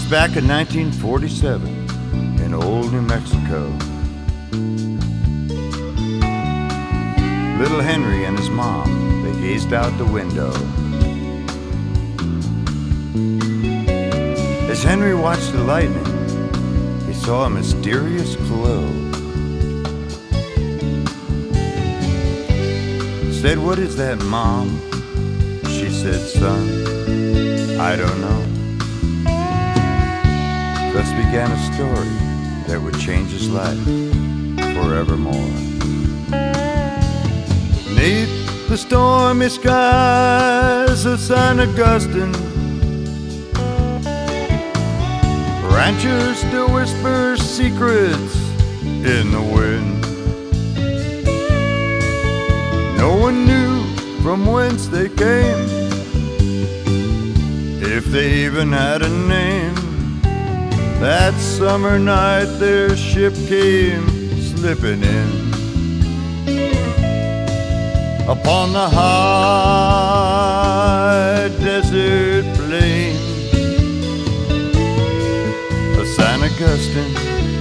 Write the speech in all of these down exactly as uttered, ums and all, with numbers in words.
back in nineteen forty-seven in old New Mexico. Little Henry and his mom, they gazed out the window. As Henry watched the lightning, he saw a mysterious glow. Said, "What is that, Mom?" She said, "Son, I don't know." Thus began a story that would change his life forevermore. Neath the stormy skies of San Agustin, ranchers still whisper secrets in the wind. No one knew from whence they came, if they even had a name. That summer night their ship came slipping in upon the high desert plain of San Agustin.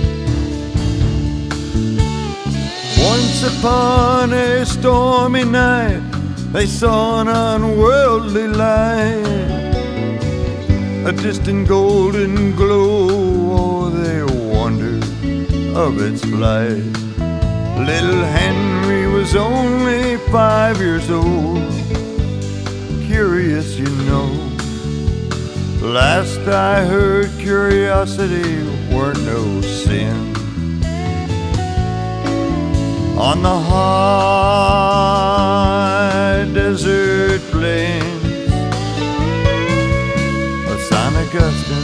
Once upon a stormy night, they saw an unworldly light, a distant golden glow. Oh, they wondered of its flight. Little Henry was only five years old, curious, you know. Last I heard, curiosity weren't no sin. On the high desert plains of San Agustin,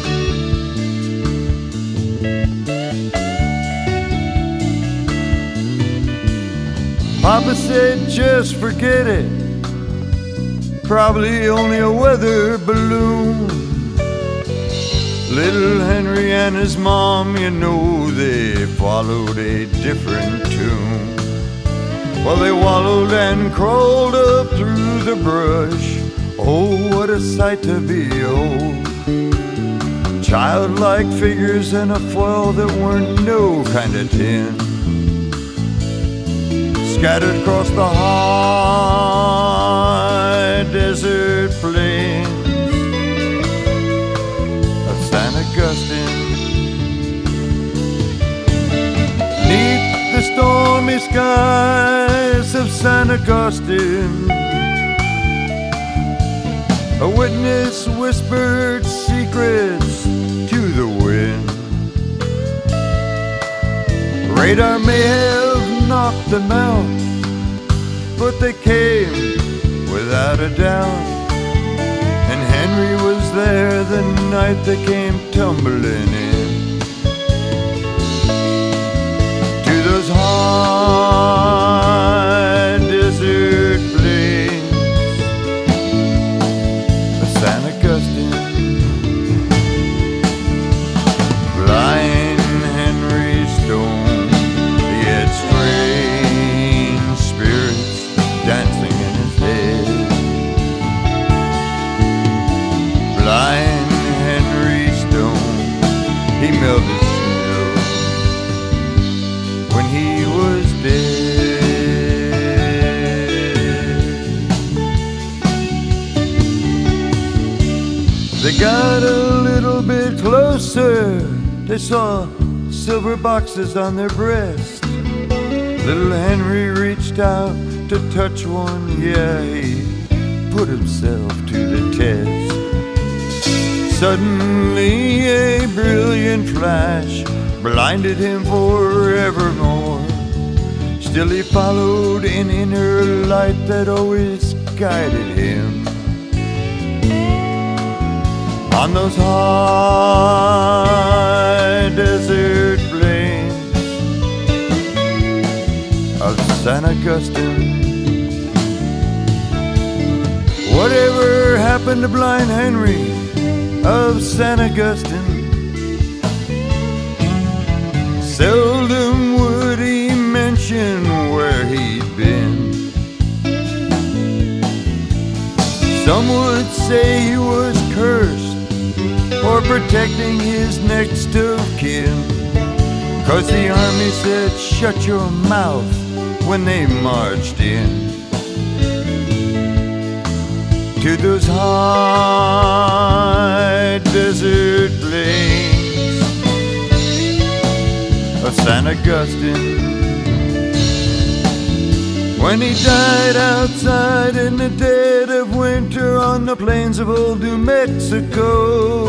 Papa said, "Just forget it, probably only a weather balloon." Little Henry and his mom, you know, they followed a different tune. Well, they wallowed and crawled up through the brush. Oh, what a sight to behold. Childlike figures in a foil that weren't no kind of tin, scattered across the high desert plains of San Agustin. Neath the stormy skies of San Agustin, a witness whispered secrets to the wind. Radar may have knocked them out, but they came without a doubt. And Henry was there the night they came tumbling in to those high desert plains of San Agustin. Blind Henry Stone, he had strange spirits dancing in his head. Blind Henry Stone, he melted snow when he was dead. They got a little bit closer, they saw silver boxes on their breast. Little Henry reached out to touch one, yeah, he put himself to the test. Suddenly a brilliant flash blinded him forevermore. Still he followed an inner light that always guided him. On those high desert plains of San Agustin. Whatever happened to Blind Henry of San Agustin? Seldom would he mention where he'd been. Some would say he was cursed or protecting his next of kin. 'Cause the army said, shut your mouth when they marched in to those high desert plains of San Agustin. When he died outside in the dead of winter on the plains of old New Mexico,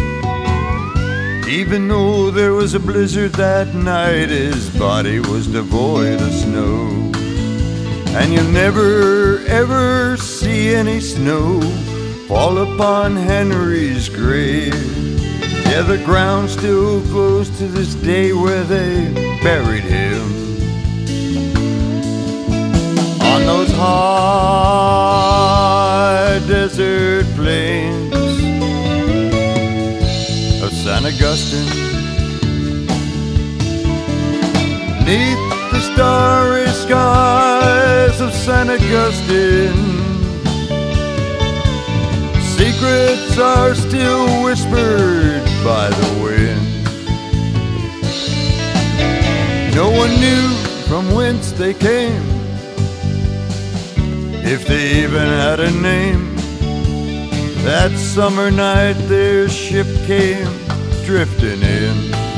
even though there was a blizzard that night, his body was devoid of snow. And you'll never ever see any snow fall upon Henry's grave. Yeah, the ground still glows to this day where they buried him, on those high desert plains of San Agustin. Neath the starry skies of San Agustin, secrets are still whispered by the wind. No one knew from whence they came, if they even had a name. That summer night their ship came drifting in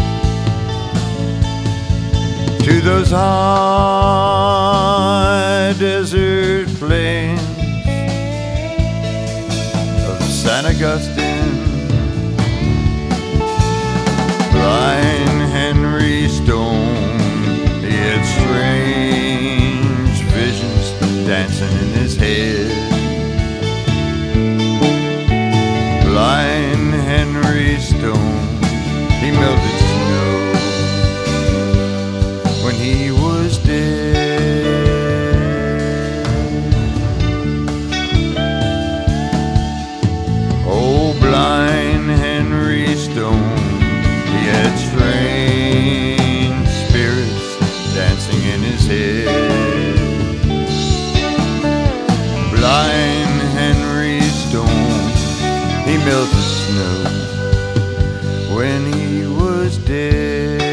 to those high desert plains of San Agustin. Blind Henry Stone, he had strange visions dancing in his head. Blind Henry Stone, he melted snow when he was dead. Oh, blind Henry Stone, he had strange spirits dancing in his head. Blind Henry Stone, he melted snow when he was dead.